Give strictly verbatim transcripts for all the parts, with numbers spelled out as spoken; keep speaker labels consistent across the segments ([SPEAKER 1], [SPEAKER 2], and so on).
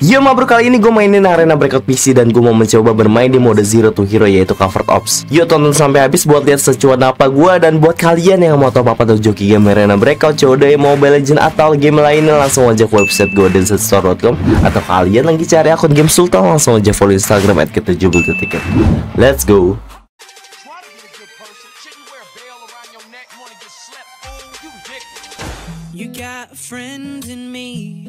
[SPEAKER 1] Yo ma bro, kali ini gue mainin arena breakout P C dan gue mau mencoba bermain di mode Zero to Hero, yaitu Covert Ops. Yuk tonton sampai habis buat lihat secuan apa gue. Dan buat kalian yang mau tahu apa tuh joki game arena breakout, C O D, Mobile Legends atau game lainnya, langsung aja ke website golden set store dot com. Atau kalian lagi cari akun game Sultan, langsung aja follow Instagram at ketujuh tiket. Let's go.
[SPEAKER 2] You got a friend in me.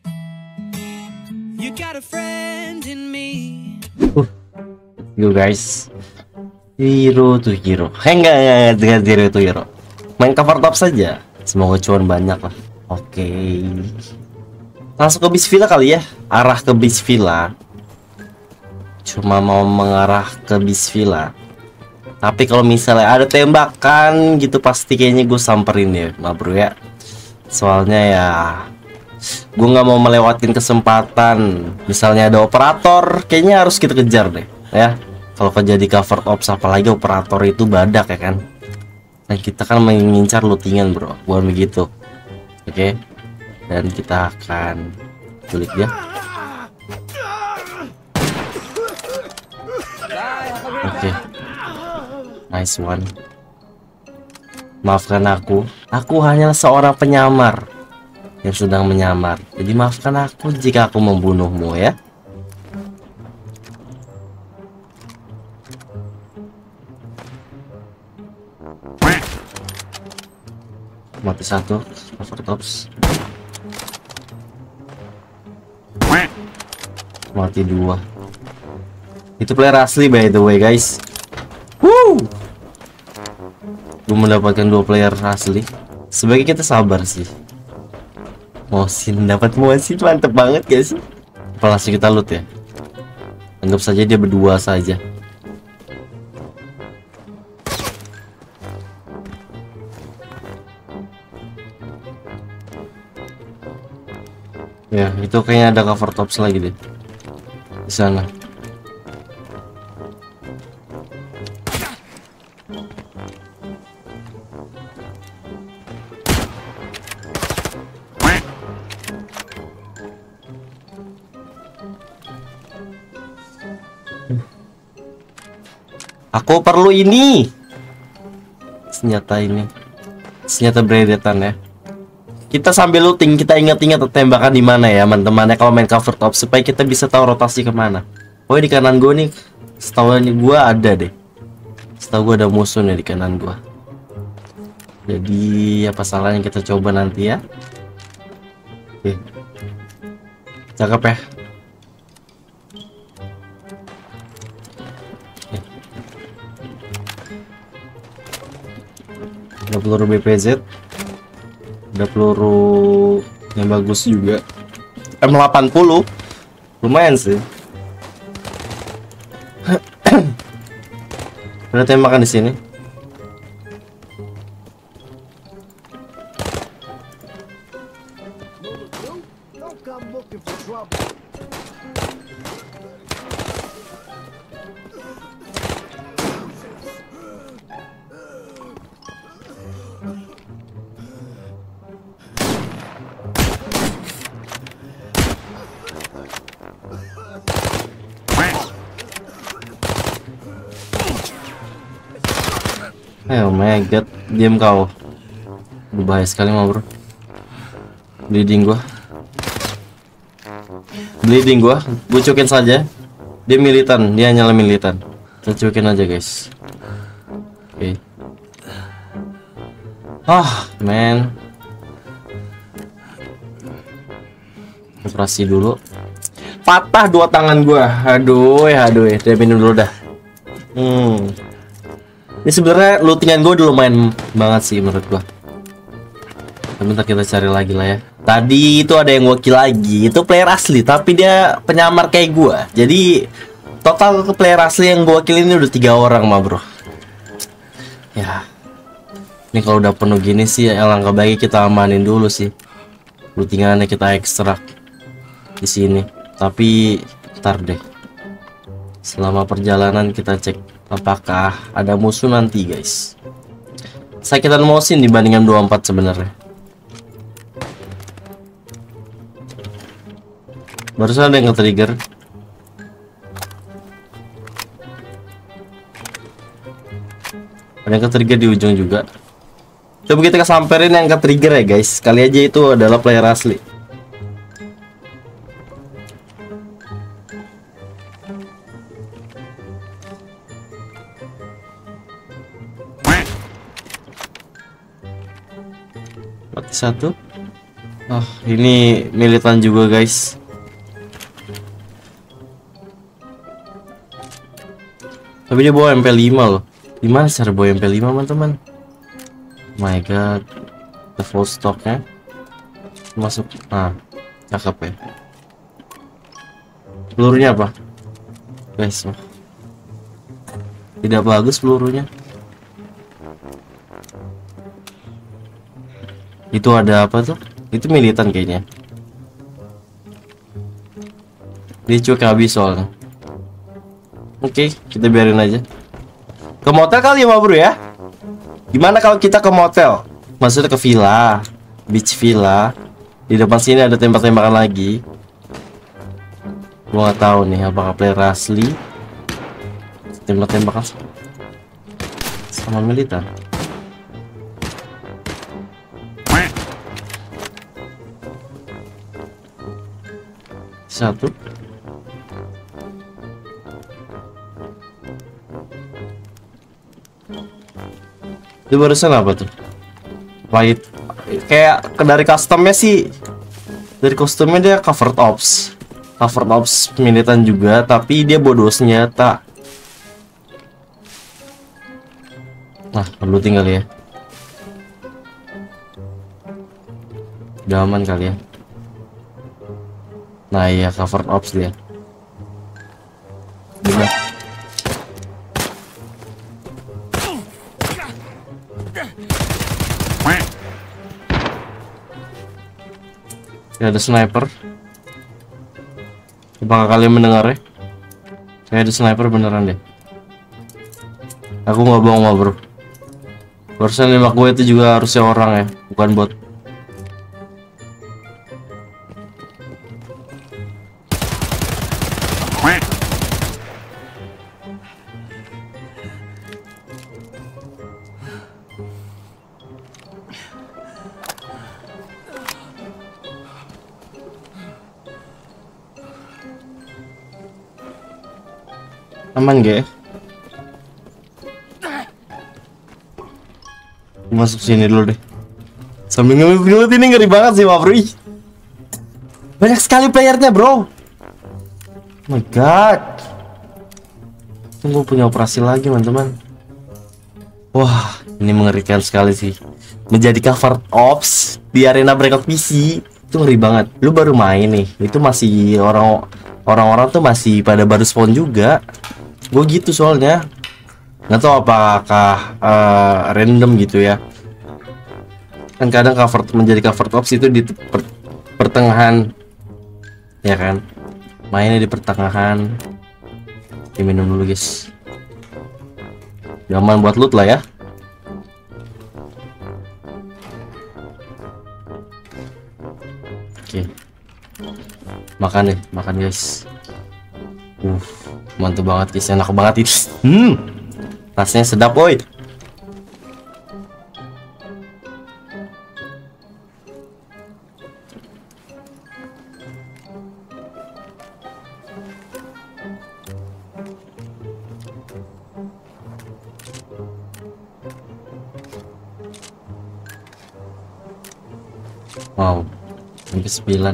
[SPEAKER 2] You got a friend in me.
[SPEAKER 1] Uh, yo guys, Zero to Hero. Eh, enggak, enggak, enggak, Zero to Hero. Main cover top saja. Semoga cuan banyak lah. Oke. Langsung ke bis villa kali ya. Arah ke bis villa. Cuma mau mengarah ke bis villa. Tapi kalau misalnya ada tembakan gitu, pasti kayaknya gue samperin ya, nah bro ya. Soalnya ya gue nggak mau melewatin kesempatan. Misalnya ada operator, kayaknya harus kita kejar deh ya. Kalau jadi cover ops, apalagi operator itu badak ya kan. Dan kita kan mengincar lootingan bro, bukan begitu. Oke, dan kita akan kulik dia. Oke, nice one. Maafkan aku, aku hanyalah seorang penyamar yang sedang menyamar. Jadi maafkan aku jika aku membunuhmu ya. Mati satu, cover tops. Mati dua. Itu player asli by the way guys. Woo! Gue mendapatkan dua player asli. Sebaiknya kita sabar sih. Mosin dapat Mosin, mantep banget guys. Apa langsung kita loot ya? Anggap saja dia berdua saja. Ya itu kayaknya ada cover tops lagi deh di sana. Aku perlu ini. Senjata ini. Senjata beredetan ya. Kita sambil looting, kita ingat-ingat tembakan di mana ya, teman-teman. Kalau main cover top supaya kita bisa tahu rotasi kemana. Oh, di kanan gue nih. Setahu gue ada deh. Setahu gue ada musuh nih di kanan gue. Jadi apa salahnya kita coba nanti ya. Oke. Cakep ya. Ada peluru B P Z, ada peluru yang bagus juga, M delapan puluh, lumayan sih. Ada tembakan di sini. Oh my god, diam kau. Berbahaya sekali mah bro. Bleeding gua. Bleeding gua. Gue cuekin saja. Dia militan, dia nyala militan. Kita cuekin aja guys. Oke. Okay. Ah, man. Operasi dulu. Patah dua tangan gua. Aduh, aduh, dia minum dulu dah. Hmm. Ini sebenarnya lootingan gue dulu main banget sih menurut gue. Bentar kita cari lagi lah ya. Tadi itu ada yang wakil lagi, itu player asli tapi dia penyamar kayak gue. Jadi total ke player asli yang gue wakil ini udah tiga orang mah bro. Ya, ini kalau udah penuh gini sih alangkah baik kita amanin dulu sih. Lootingannya kita ekstrak di sini. Tapi ntar deh. Selama perjalanan kita cek apakah ada musuh nanti guys. Sakitan Mosin dibandingkan dua puluh empat sebenarnya. Barusan ada yang nge-trigger. Ada yang ke-trigger di ujung juga. Coba kita samperin yang ke-trigger ya guys. Kali aja itu adalah player asli. Mati satu. Oh, ini militan juga guys. Tapi dia bawa M P lima loh. Gimana cara bawa M P lima teman-teman? My god. The full stocknya masuk. Ah, cakep ya. Pelurunya apa? Guys, oh. Tidak bagus pelurunya. Itu ada apa tuh? Itu militan kayaknya. Dia cuek habis soalnya. Oke, kita biarin aja. Ke motel kali ya bro ya. Gimana kalau kita ke motel? Maksudnya ke villa, beach villa. Di depan sini ada tembak-tembakan lagi. Gua nggak tahu nih apakah player asli. Tembak-tembakan sama militan. Satu. Itu barusan apa tuh? Light. Kayak dari customnya sih. Dari kostumnya dia covered ops. Covered ops militan juga, tapi dia bodoh senjata. Nah, perlu tinggal ya. Udah aman kali ya. Nah iya, covered ops dia. Gimana? Ya, ada sniper. Apakah kalian mendengar ya? Kayak ada sniper beneran deh. Aku nggak bohong bro. Barusan nembak gue itu juga harusnya orang ya, bukan bot. Aman gak ya? Masuk sini dulu deh. Sambil ngelut-ngelut ini ngeri banget sih bro. Banyak sekali playernya bro. Oh my god. Tunggu punya operasi lagi teman-teman. Wah, ini mengerikan sekali sih. Menjadi cover ops di arena breakout P C itu ngeri banget. Lu baru main nih, itu masih orang orang-orang tuh masih pada baru spawn juga. Gue gitu soalnya. Nggak tahu apakah uh, random gitu ya. Kan kadang cover menjadi cover ops itu di per, pertengahan, ya kan? Mainnya di pertengahan. Oke, minum dulu guys. Nyaman buat loot lah ya. Oke, makan deh, makan guys. Uh, mantap banget guys, enak banget itu. Hmm, rasanya sedap boy. Wow, sampai sembilan.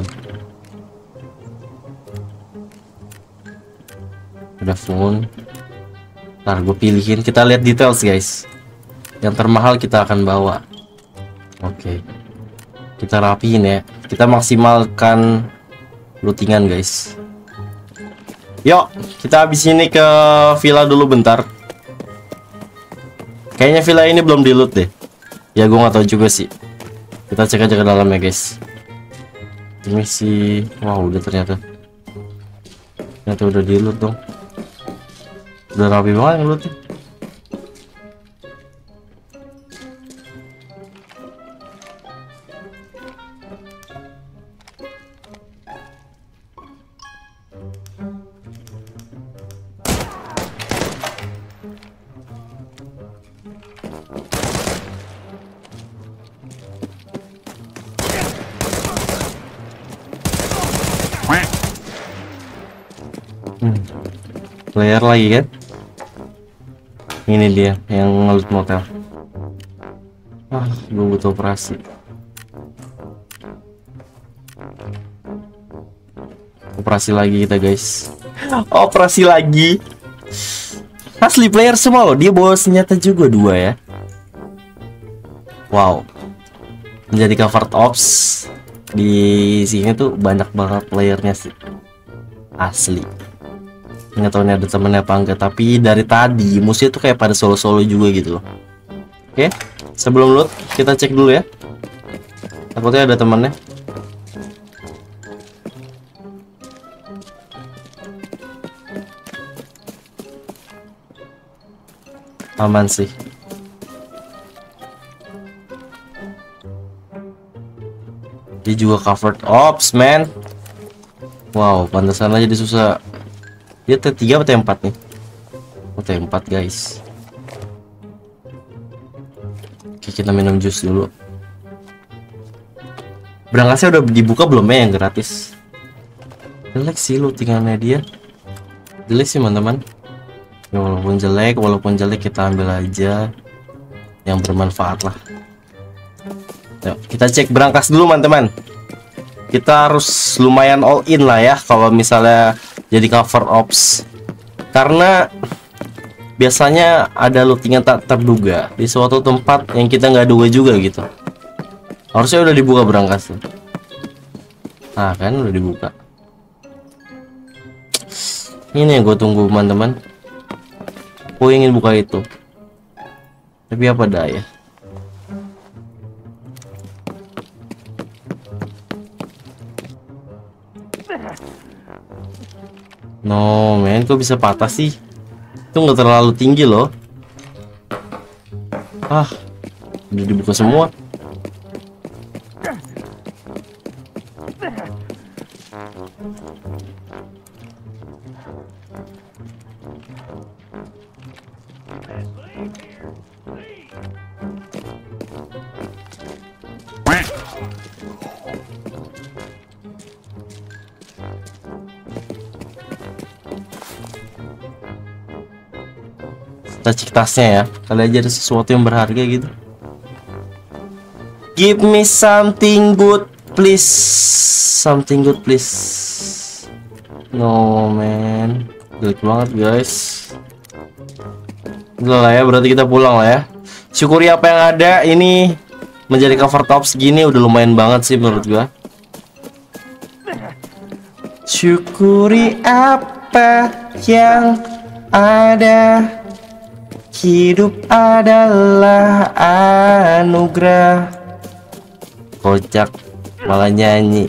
[SPEAKER 1] Udah phone. Ntar gue pilihin, kita lihat details guys. Yang termahal kita akan bawa. Oke, kita rapiin ya. Kita maksimalkan lootingan guys. Yuk, kita habis ini ke villa dulu bentar. Kayaknya villa ini belum di loot deh. Ya gue nggak tahu juga sih. Kita cek aja ke dalam ya guys. Ini sih, wow udah ternyata. Ternyata udah di loot dong. Udah rapi banget ngelootnya. hmm. Player lagi kan? Ini dia yang ngelut motel. Ah, gue butuh operasi. Operasi lagi kita guys. Operasi lagi. Asli player semua loh. Dia bawa senjata juga dua ya. Wow. Menjadi covered ops di sini tuh banyak banget playernya sih. Asli. Nggak tahu nih ada temennya apa enggak. Tapi dari tadi musuhnya tuh kayak pada solo-solo juga gitu loh. Oke. Sebelum loot kita cek dulu ya. Takutnya ada temennya. Aman sih. Dia juga covered ops, man. Wow, pantesan aja dia susah. Dia T tiga atau T empat nih? Oh, T empat guys. Oke, kita minum jus dulu. Berangkasnya udah dibuka belum ya yang gratis? Jelek sih lootingannya dia. Jelek sih teman-teman. Ya, walaupun jelek, walaupun jelek kita ambil aja yang bermanfaat lah. Yuk, kita cek berangkas dulu teman-teman. Kita harus lumayan all in lah ya kalau misalnya jadi cover ops, karena biasanya ada lootingan tak terduga di suatu tempat yang kita nggak duga juga gitu. Harusnya udah dibuka berangkas tuh. Nah kan udah dibuka. Ini yang gue tunggu teman-teman. Gue ingin buka itu, tapi apa daya. No man, kok bisa patah sih? Itu nggak terlalu tinggi loh. Ah, udah dibuka semua. Kita cek tasnya ya, kali aja ada sesuatu yang berharga gitu. Give me something good please. Something good please. No man, jelek banget guys. Udah lah ya, berarti kita pulang lah ya. Syukuri apa yang ada. Ini menjadi cover top segini udah lumayan banget sih menurut gua. Syukuri apa yang ada. Hidup adalah anugerah. Kocak malah nyanyi.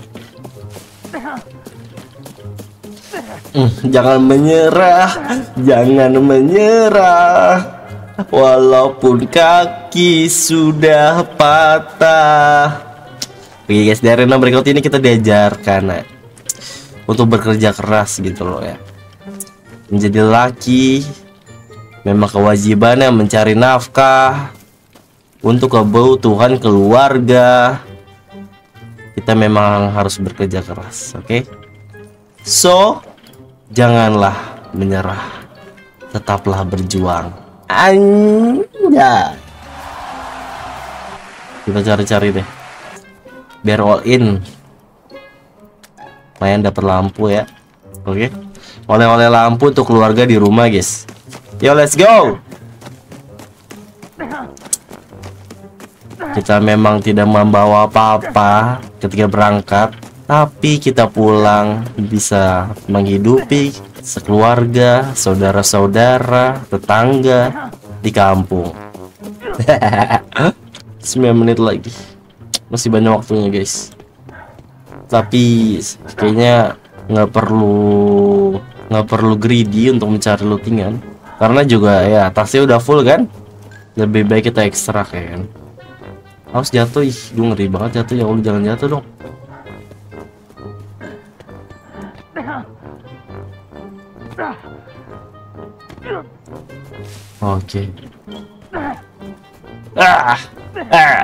[SPEAKER 1] mm, Jangan menyerah, jangan menyerah, walaupun kaki sudah patah. Oke guys, dari arena berikut ini kita diajarkan nah, untuk bekerja keras gitu loh ya. Menjadi laki memang kewajibannya mencari nafkah untuk kebutuhan keluarga. Kita memang harus bekerja keras, oke? Okay? So, janganlah menyerah, tetaplah berjuang. Anja. Kita cari-cari deh, biar all in. Lumayan dapat lampu ya, oke? Okay? Oleh-oleh lampu untuk keluarga di rumah, guys. Yo, let's go. Kita memang tidak membawa apa-apa ketika berangkat, tapi kita pulang bisa menghidupi sekeluarga, saudara-saudara, tetangga di kampung. sembilan menit lagi, masih banyak waktunya guys. Tapi kayaknya nggak perlu nggak perlu greedy untuk mencari lootingan, karena juga ya tasnya udah full kan. Lebih baik kita ekstrak ya kan. Harus jatuh, ih gue ngeri banget jatuh. Ya Allah, jangan jatuh dong. Oke. Ah, ah.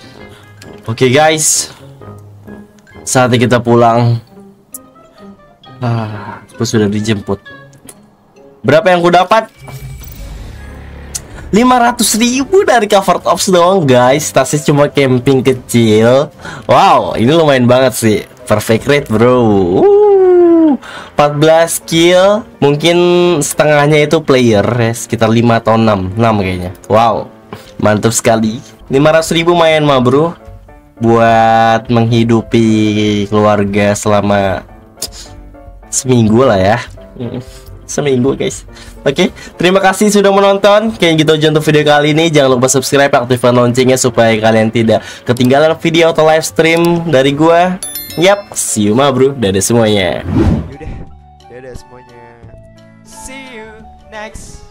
[SPEAKER 1] Oke guys, saatnya kita pulang. Ah, aku sudah dijemput. Berapa yang ku dapat? lima ratus ribu dari Covered Ops doang guys. Tasnya cuma camping kecil. Wow, ini lumayan banget sih. Perfect rate bro. uh, empat belas kill. Mungkin setengahnya itu player ya, sekitar lima atau enam enam kayaknya. Wow, mantap sekali. Lima ratus ribu main mah bro, buat menghidupi keluarga selama seminggu lah ya. Seminggu guys. Oke, terima kasih sudah menonton. Kayak gitu aja untuk video kali ini. Jangan lupa subscribe, aktifkan loncengnya supaya kalian tidak ketinggalan video atau live stream dari gua. Yap, see you ma bro. Dadah semuanya.
[SPEAKER 3] Yaudah, dadah semuanya. See you next